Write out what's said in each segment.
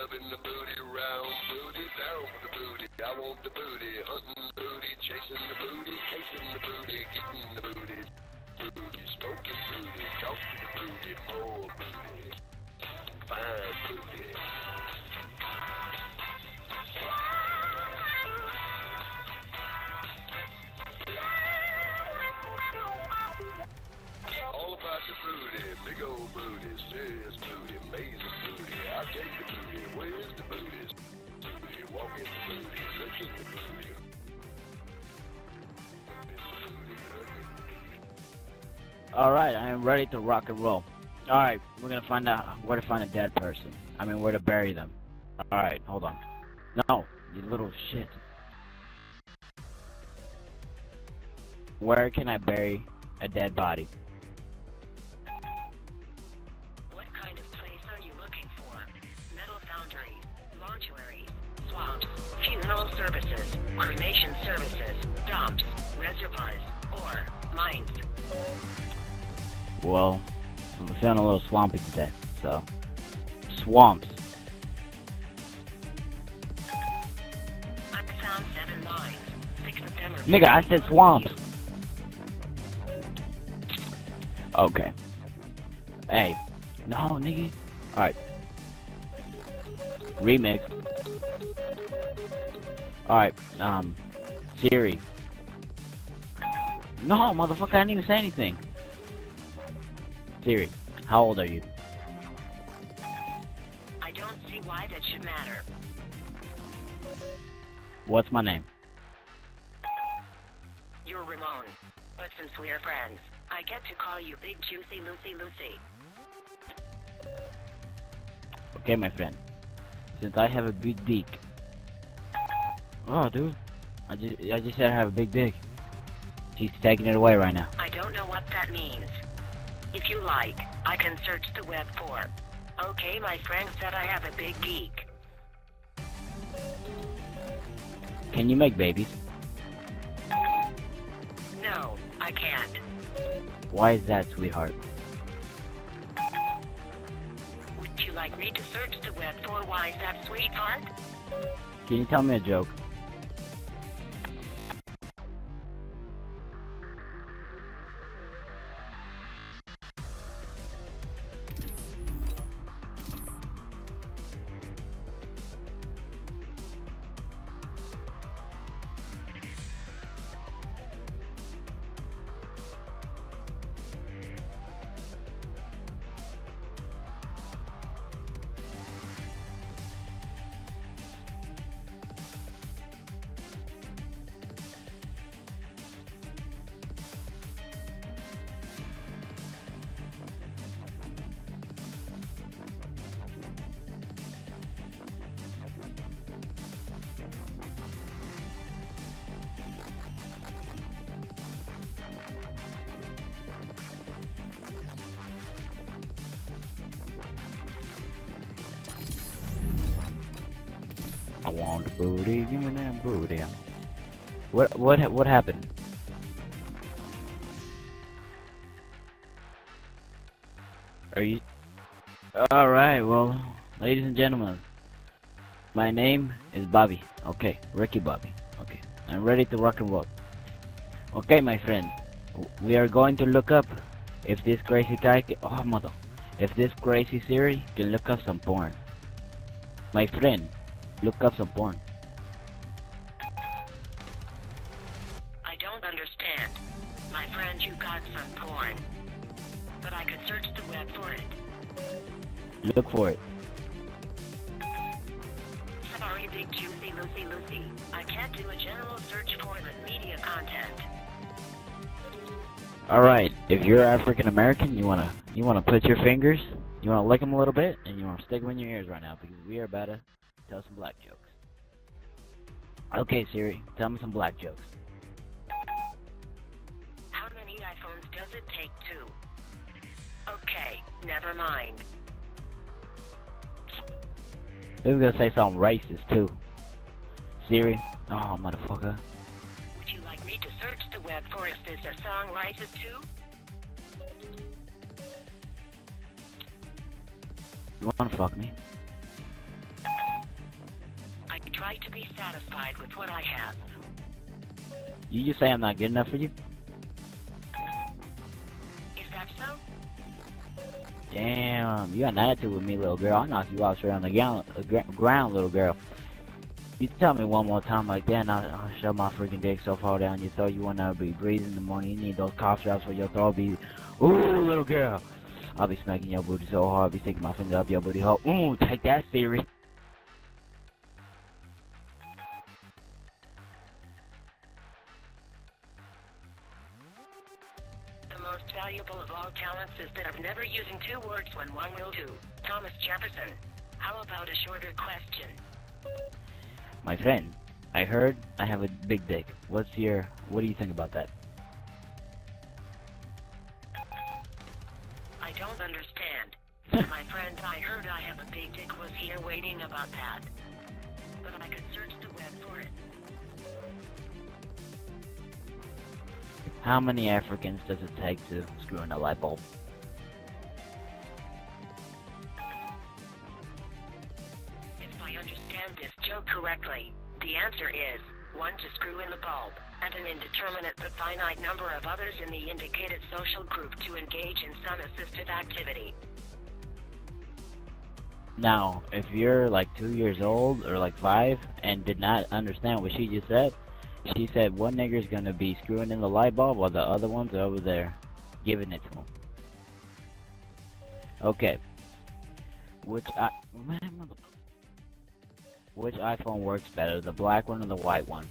loving the booty, round booty, down with the booty. I want the booty, hunting the booty, chasing the booty, casing the booty, getting the booty. Booty, smoking booty, talking the booty, more booty, fine booty. All about the booty, big old booty, serious booty, amazing booty. I'll take the booty, where's the booty? Booty, walking the booty, looking the booty. Alright, I am ready to rock and roll. Alright, we're gonna find out where to find a dead person. I mean, where to bury them. Alright, hold on. No, you little shit. Where can I bury a dead body? What kind of place are you looking for? Metal foundry, mortuary, swamps, funeral services, cremation services, dumps, reservoirs, or mines. Well, I'm feeling a little swampy today, so... Swamps. I found 7 mines. 6 of them are... Nigga, I said swamps. Okay. Hey. No, nigga. Alright. Remix. Alright, Siri. No, motherfucker, I didn't even say anything. Siri, how old are you? I don't see why that should matter. What's my name? You're Ramon. But since we're friends, I get to call you Big Juicy Lucy Lucy. Okay, my friend. Since I have a big dick. Oh, dude. I just said I have a big dick. She's taking it away right now. I don't know what that means. If you like, I can search the web for. Okay, my friend said I have a big geek. Can you make babies? No, I can't. Why is that, sweetheart? Would you like me to search the web for why is that, sweetheart? Can you tell me a joke? I want the booty, give me that booty. What happened? Are you... Alright, well, ladies and gentlemen, my name is Bobby. Okay, Ricky Bobby. Okay, I'm ready to rock and roll. Okay, my friend, we are going to look up if this crazy guy can... Oh, mother. If this crazy Siri can look up some porn. My friend, look up some porn. I don't understand. My friend, you got some porn. But I could search the web for it. Look for it. Sorry, Big Juicy Lucy Lucy. I can't do a general search for the media content. Alright, if you're African American, you wanna put your fingers, you wanna lick them a little bit, and you wanna stick them in your ears right now, because we are about to tell some black jokes. Okay, Siri, tell me some black jokes. How many iPhones does it take to? Okay, never mind. They were gonna say something racist, too. Siri? Oh, motherfucker. Would you like me to search the web for if there's a song racist too? You wanna fuck me? try to be satisfied with what I have. You just say I'm not good enough for you? Is that so? Damn, you got an attitude with me, little girl. I'll knock you out straight on the ground, little girl. You tell me one more time like that, and I'll shove my freaking dick so far down your throat you will never be breathing in the morning. You need those cough drops for your throat. Be, ooh, little girl. I'll be smacking your booty so hard, I'll be sticking my finger up your booty hole. Ooh, take that, Siri. The most valuable of all talents is that of never using two words when one will do. Thomas Jefferson. How about a shorter question? My friend, I heard I have a big dick. What do you think about that? I don't understand. My friend, I heard I have a big dick was here waiting about that. But I could search the web for it. How many Africans does it take to screw in a light bulb? If I understand this joke correctly, the answer is 1 to screw in the bulb, and an indeterminate but finite number of others in the indicated social group to engage in some assisted activity. Now, if you're like 2 years old or like 5 and did not understand what she just said, she said one nigger's gonna be screwing in the light bulb while the other ones are over there giving it to him. Okay. Which iPhone works better, the black one or the white one?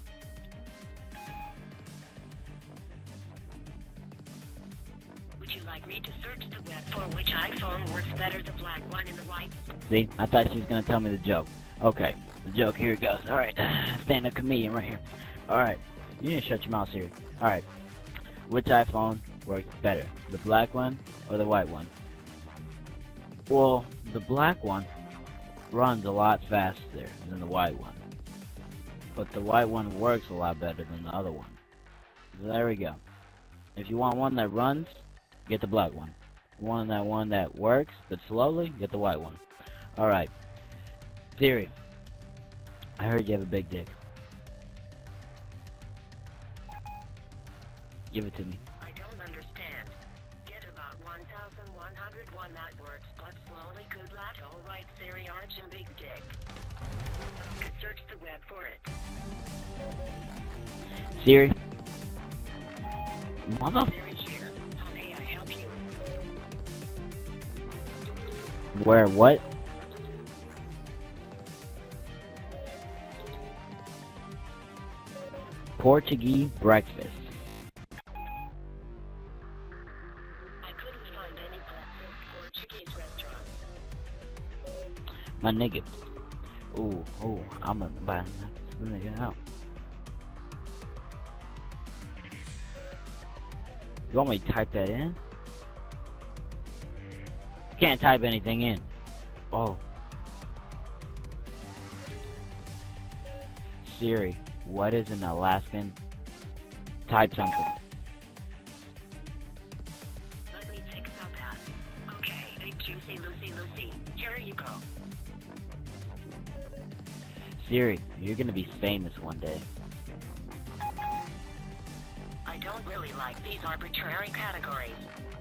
Would you like me to search the web for which iPhone works better, the black one and the white? See, I thought she was gonna tell me the joke. Okay, the joke, here it goes. Alright, stand-up comedian right here. Alright, you need to shut your mouth here. Alright, which iPhone works better, the black one or the white one? Well, the black one runs a lot faster than the white one. But the white one works a lot better than the other one. So there we go. If you want one that runs, get the black one. One that works, but slowly, get the white one. Alright. Siri, I heard you have a big dick. Give it to me. I don't understand. Get about 1,101 that works, but slowly, good lad. Alright, Siri, arch and big dick. Could search the web for it. Siri? Mother... Siri here. How may I help you? Where, what? Portuguese breakfast. I couldn't find any breakfast Portuguese restaurants. My nigga. Ooh, I'm gonna buy this nigga out. You want me to type that in? Can't type anything in. Oh. Siri, what is an Alaskan? Type something. Let me think about that. Okay, big juicy Lucy. Here you go. Siri, you're gonna be famous one day. I don't really like these arbitrary categories.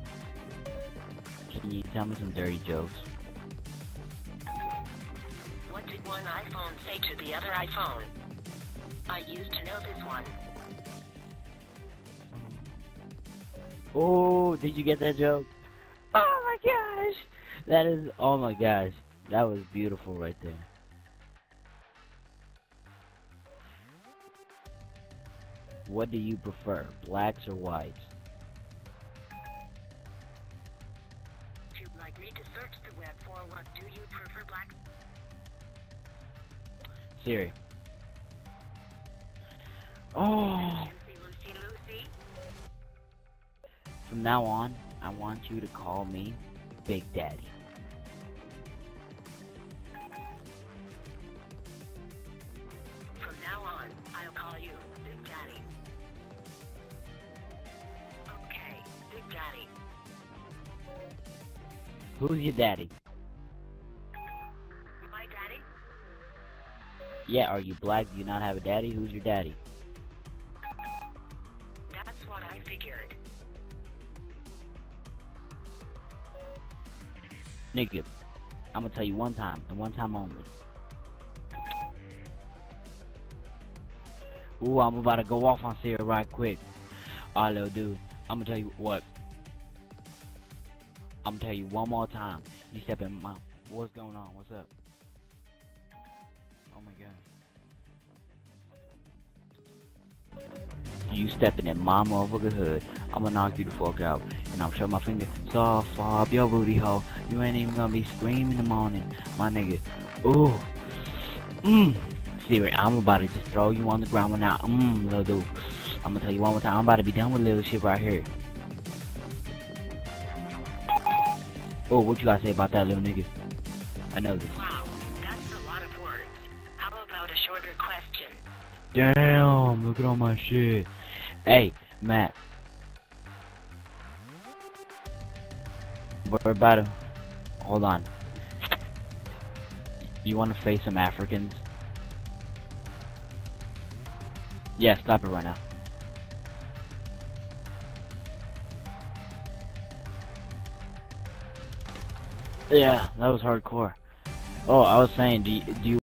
Can you tell me some dirty jokes? What did one iPhone say to the other iPhone? I used to know this one. Oh, did you get that joke? Oh my gosh! That is, oh my gosh. That was beautiful right there. What do you prefer, blacks or whites? If you'd like me to search the web for what do you prefer, black? Siri. Oh! Lucy. From now on, I want you to call me Big Daddy. From now on, I'll call you Big Daddy. Okay, Big Daddy. Who's your daddy? My daddy? Yeah, are you black? Do you not have a daddy? Who's your daddy? That's what I figured. Nigga, I'm gonna tell you one time, and one time only. Ooh, I'm about to go off on Sierra right quick. Alright, little dude, I'm gonna tell you what. I'm gonna tell you one more time. You step in my... What's going on? What's up? Oh my god. You stepping in my motherfucking hood, I'ma knock you the fuck out. And I'm showing my finger, soft up your booty hole. You ain't even gonna be screaming in the morning, my nigga. Ooh. Siri, I'm about to just throw you on the ground right now. Little dude. I'm gonna tell you one more time, I'm about to be done with little shit right here. Oh, what you gotta say about that, little nigga? I know this. Wow, that's a lot of words. How about a shorter question? Damn, look at all my shit. Hey, Matt. We're about to... Hold on. You wanna face some Africans? Yeah, stop it right now. Yeah, that was hardcore. Oh, I was saying, do you